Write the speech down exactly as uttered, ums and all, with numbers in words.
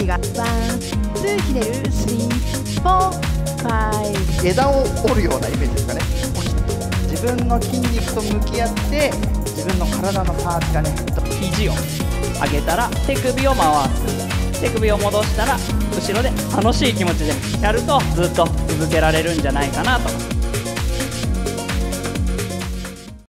がワン、ツーひねる、スリー、フォー、ファイブ。 枝を折るようなイメージですかね。自分の筋肉と向き合って自分の体のパーツがね、 肘を上げたら手首を回す、手首を戻したら後ろで楽しい気持ちでやるとずっと続けられるんじゃないかなと。